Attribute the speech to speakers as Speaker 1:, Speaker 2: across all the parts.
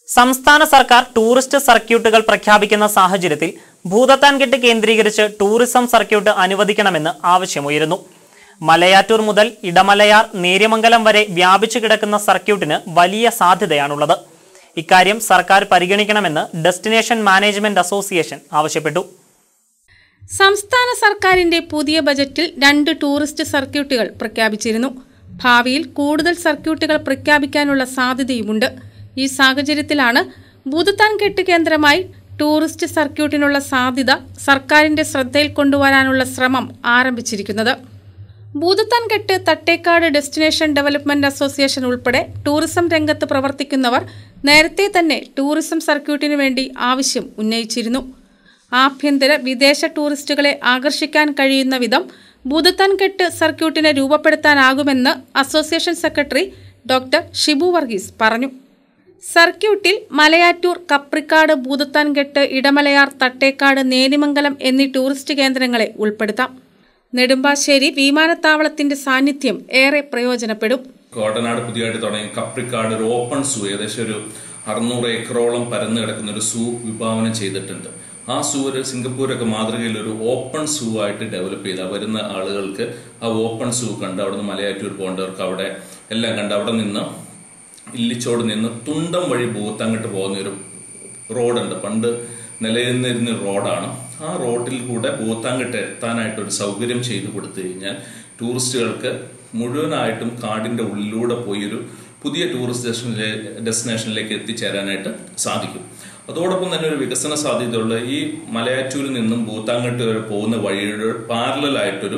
Speaker 1: സംസ്ഥാന സർക്കാർ ടൂറിസ്റ്റ് സർക്യൂട്ടുകൾ പ്രഖ്യാപിക്കുന്ന സാഹചര്യത്തിൽ ഭൂതത്താൻകെട്ട് കേന്ദ്രീകരിച്ച് ടൂറിസം സർക്യൂട്ട് അനുവദിക്കണമെന്ന് ആവശ്യമുയരുന്നു. മലയാറ്റൂർ മുതൽ ഇടമലയാർ നേര്യമംഗലം വരെ വ്യാപിച്ചു കിടക്കുന്ന സർക്യൂട്ടിന് വലിയ സാധ്യതയാണുള്ളത്. ഇക്കാര്യം സർക്കാർ പരിഗണിക്കണമെന്ന് ഡെസ്റ്റിനേഷൻ മാനേജ്മെന്റ് അസോസിയേഷൻ ആവശ്യപ്പെട്ടു.
Speaker 2: സംസ്ഥാന സർക്കാരിന്റെ പുതിയ ബജറ്റിൽ 2 ടൂറിസ്റ്റ് സർക്യൂട്ടുകൾ പ്രഖ്യാപിച്ചിരുന്നു. ഭാവിയിൽ കൂടുതൽ സർക്യൂട്ടുകൾ പ്രഖ്യാപിക്കാനുള്ള സാധ്യതയുമുണ്ട്. ഈ സാഹചര്യത്തിലാണ് ഭൂതത്താൻകെട്ട് കേന്ദ്രമായി ടൂറിസ്റ്റ് സർക്യൂട്ടിനുള്ള സാധ്യത സർക്കാരിന്റെ ശ്രദ്ധയിൽ കൊണ്ടുവരാനുള്ള ശ്രമം ആരംഭിച്ചിരിക്കുന്നത്. Bhoothathankettu Thattekkad destination development association ഉൾപ്പെടെ ടൂറിസം രംഗത്ത് പ്രവർത്തിക്കുന്നവർ നേരത്തെ തന്നെ ടൂറിസം സർക്യൂട്ടിനു വേണ്ടി ആവശ്യം ഉന്നയിച്ചിരുന്നു. ആഭ്യന്തര വിദേശ ടൂറിസ്റ്റുകളെ ആകർഷിക്കാൻ കഴിയുന്ന വിധം ഭൂതത്താൻകെട്ട് സർക്യൂട്ടിനെ രൂപപ്പെടുത്താനാകുമെന്ന് association secretary doctor Shibu Varghese പറഞ്ഞു. സർക്യൂട്ടിൽ മലയാറ്റൂർ, കപ്രിക്കാട്, ഭൂതത്താൻകെട്ട്, ഇടമലയാർ, തട്ടേക്കാട്, നേര്യമംഗലം എന്നീ ടൂറിസ്റ്റ് കേന്ദ്രങ്ങളെ ഉൾപ്പെടുത്താം. നെടുമ്പാശ്ശേരി വിമാനത്താവളത്തിന്റെ സാന്നിധ്യം ഏറെ പ്രയോജനപ്പെടും.
Speaker 3: കോടനാട് പുതിയതായിട്ട് തുടങ്ങി കപ്രിക്കാട് ഒരു ഓപ്പൺ സൂ, ഏകദേശം ഒരു 600 ഏക്കറോളം പരന്നു കിടക്കുന്ന ഒരു സൂ വിഭാവനം ചെയ്തിട്ടുണ്ട്. ആ സൂ ഒരു സിംഗപ്പൂരൊക്കെ മാതൃകയിൽ ഒരു ഓപ്പൺ സൂ ആയിട്ട് ഡെവലപ്പ് ചെയ്ത വരുന്ന ആളുകൾക്ക് ആ ഓപ്പൺ സൂ കണ്ട് അവിടെ നിന്ന് മലയാറ്റൂർ പോകേണ്ടവർക്ക് അവിടെ എല്ലാം കണ്ട് അവിടെ നിന്ന് ഇല്ലിച്ചോട് നിന്ന് തുണ്ടം വഴി ഭൂതത്താൻകെട്ട് പോകുന്ന ഒരു റോഡുണ്ട്. പണ്ട് നിലനിന്നിരുന്ന റോഡാണ്. ആ റോഡിൽ കൂടെ ഭൂതത്താൻകെട്ട് എത്താനായിട്ടൊരു സൗകര്യം ചെയ്തു കൊടുത്തു കഴിഞ്ഞാൽ ടൂറിസ്റ്റുകൾക്ക് മുഴുവനായിട്ടും കാടിന്റെ ഉള്ളിലൂടെ പോയി ഒരു പുതിയ ടൂറിസ്റ്റ് ഡെസ്റ്റിനേഷനിലേക്ക് എത്തിച്ചേരാനായിട്ട് സാധിക്കും. അതോടൊപ്പം തന്നെ ഒരു വികസന സാധ്യതയുള്ള ഈ മലയാറ്റൂരിൽ നിന്നും ഭൂതത്താൻകെട്ട് വരെ പോകുന്ന വഴിയുടെ പാരലലായിട്ടൊരു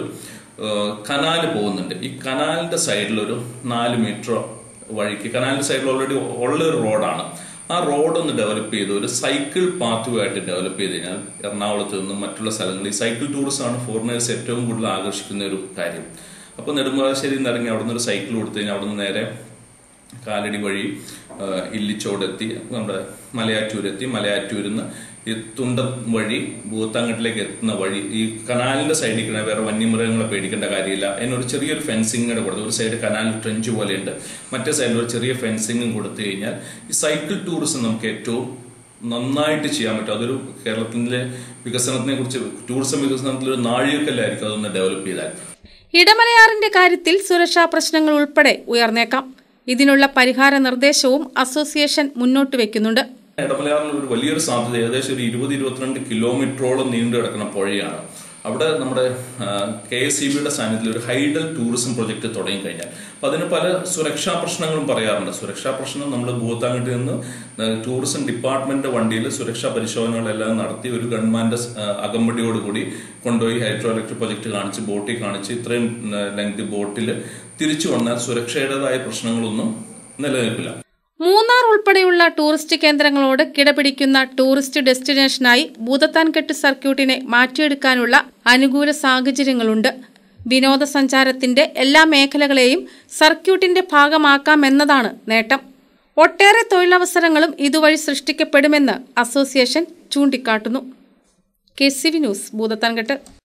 Speaker 3: കനാല് പോകുന്നുണ്ട്. ഈ കനാലിന്റെ സൈഡിലൊരു 4 മീറ്റർ വഴിക്ക്, കനാലിന്റെ സൈഡിൽ ഓൾറെഡി ഉള്ളൊരു റോഡാണ്. ആ റോഡ് ഒന്ന് ഡെവലപ്പ് ചെയ്ത് ഒരു സൈക്കിൾ പാത്വേ ആയിട്ട് ഡെവലപ്പ് ചെയ്ത് കഴിഞ്ഞാൽ എറണാകുളത്ത് നിന്നും മറ്റുള്ള സ്ഥലങ്ങളിൽ ഈ സൈക്കിൾ ടൂറിസം ആണ് ഫോറിനേഴ്സ് ഏറ്റവും കൂടുതൽ ആകർഷിക്കുന്ന ഒരു കാര്യം. അപ്പോൾ നെടുമ്പാശ്ശേരിയിൽ നിന്ന് ഇറങ്ങി അവിടെ നിന്ന് ഒരു സൈക്കിൾ കൊടുത്തു കഴിഞ്ഞാൽ അവിടെ നിന്ന് നേരെ കാലടി വഴി ഇല്ലിച്ചോടെത്തി നമ്മുടെ മലയാറ്റൂരെത്തി, മലയാറ്റൂരിൽ നിന്ന് ഈ തുണ്ടം വഴി ഭൂതത്താൻകെട്ടിലേക്ക് എത്തുന്ന വഴി ഈ കനാലിന്റെ സൈഡിൽ കിടന്ന വേറെ വന്യമൃഗങ്ങളെ പേടിക്കേണ്ട കാര്യമില്ല. അതിനൊരു ചെറിയൊരു ഫെൻസിങ് കൂടെ കൊടുത്തു. ഒരു സൈഡ് കനാൽ ട്രെഞ്ച് പോലെയുണ്ട്, മറ്റേ സൈഡിൽ ഒരു ചെറിയ ഫെൻസിങ്ങും കൊടുത്തു കഴിഞ്ഞാൽ ഈ സൈക്കിൾ ടൂറിസം നമുക്ക് ഏറ്റവും നന്നായിട്ട് ചെയ്യാൻ പറ്റും. അതൊരു കേരളത്തിന്റെ വികസനത്തിനെ കുറിച്ച്, ടൂറിസം വികസനത്തിൽ ഒരു നാഴികക്കല്ലായിരിക്കും അതൊന്ന് ഡെവലപ്പ് ചെയ്താൽ.
Speaker 2: ഇടമലയാറിന്റെ കാര്യത്തിൽ സുരക്ഷാ പ്രശ്നങ്ങൾ ഉൾപ്പെടെ ഉയർന്നേക്കാം. ഇതിനുള്ള പരിഹാര നിർദ്ദേശവും അസോസിയേഷൻ മുന്നോട്ട് വെക്കുന്നുണ്ട്.
Speaker 3: ഇടമലയാറിൽ ഒരു വലിയൊരു സാധ്യത ഏകദേശം ഒരു 20-22 കിലോമീറ്ററോളം നീണ്ടു കിടക്കുന്ന പുഴയാണ്. അവിടെ നമ്മുടെ KSEBയുടെ സാന്നിധ്യത്തിൽ ഒരു ഹൈഡൽ ടൂറിസം പ്രൊജക്ട് തുടങ്ങിക്കഴിഞ്ഞാൽ അപ്പൊ അതിന് പല സുരക്ഷാ പ്രശ്നങ്ങളും പറയാറുണ്ട്. സുരക്ഷാ പ്രശ്നം നമ്മൾ ഭൂതത്താൻകെട്ടിൽ നിന്ന് ടൂറിസം ഡിപ്പാർട്ട്മെന്റ് വണ്ടിയിൽ സുരക്ഷാ പരിശോധനകളെല്ലാം നടത്തി ഒരു ഗവൺമെന്റ് അകമ്പടിയോടുകൂടി കൊണ്ടുപോയി ഹൈഡ്രോ ഇലക്ട്രിക് പ്രൊജക്ട് കാണിച്ച് ബോട്ടിൽ കാണിച്ച് ഇത്രയും ലെങ്ത് ബോട്ടിൽ തിരിച്ചു വന്നാൽ സുരക്ഷയുടേതായ പ്രശ്നങ്ങളൊന്നും നിലനിൽക്കില്ല.
Speaker 2: മൂന്നാർ ഉൾപ്പെടെയുള്ള ടൂറിസ്റ്റ് കേന്ദ്രങ്ങളോട് കിടപിടിക്കുന്ന ടൂറിസ്റ്റ് ഡെസ്റ്റിനേഷനായി ഭൂതത്താൻകെട്ട് സർക്യൂട്ടിനെ മാറ്റിയെടുക്കാനുള്ള അനുകൂല സാഹചര്യങ്ങളുണ്ട്. വിനോദസഞ്ചാരത്തിന്റെ എല്ലാ മേഖലകളെയും സർക്യൂട്ടിന്റെ ഭാഗമാക്കാമെന്നതാണ് നേട്ടം. ഒട്ടേറെ തൊഴിലവസരങ്ങളും ഇതുവഴി സൃഷ്ടിക്കപ്പെടുമെന്ന് അസോസിയേഷൻ ചൂണ്ടിക്കാട്ടുന്നു. KCV news, Bhoothathankettu.